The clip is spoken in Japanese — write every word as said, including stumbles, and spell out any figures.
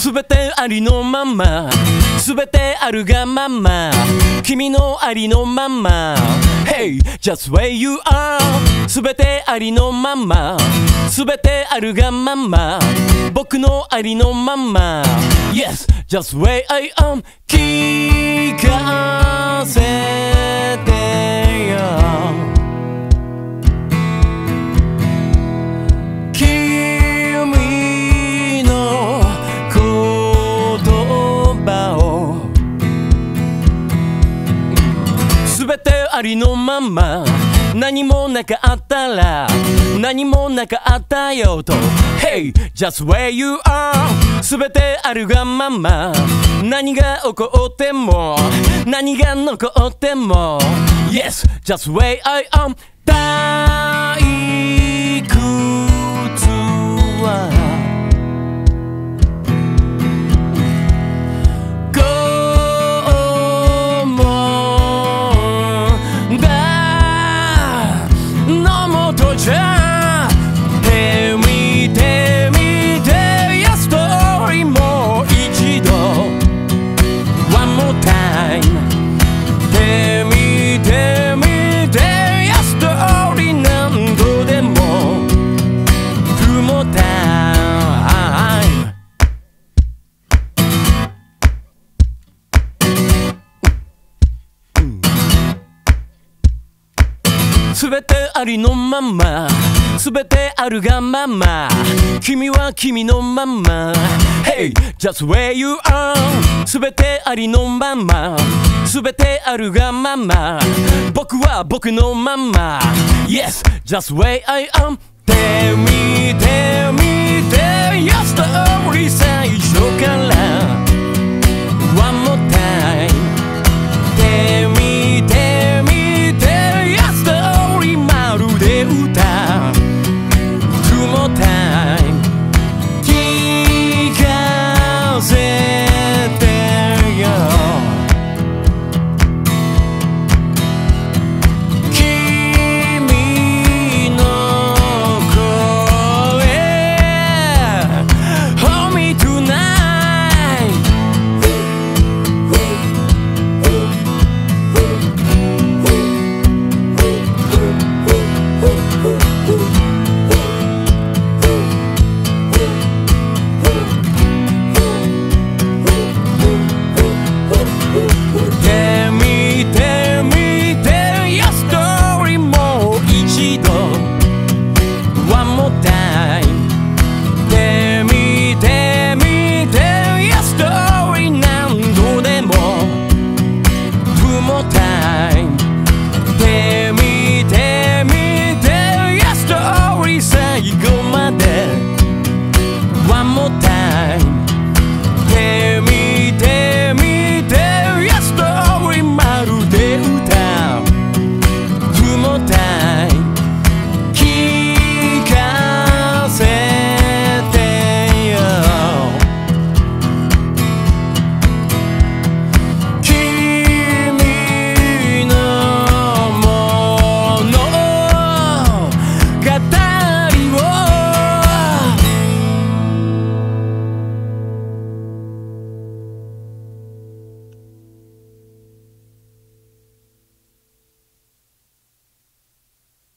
すべてありのまま、すべてあるがまま、君のありのまま Hey, just where you are すべてありのまま、すべてあるがまま、僕のありのまま Yes, just where I am 聞かせてよありのまま、何もなかったら何もなかったよと Hey, just where you are すべてあるがまま、何が起こっても何が残っても Yes, just where I am 退屈はすべてありのまま、すべてあるがまま、君は君のまま Hey, just where you are すべてありのまま、すべてあるがまま、僕は僕のまま Yes, just where I am Tell me, tell me, tell your story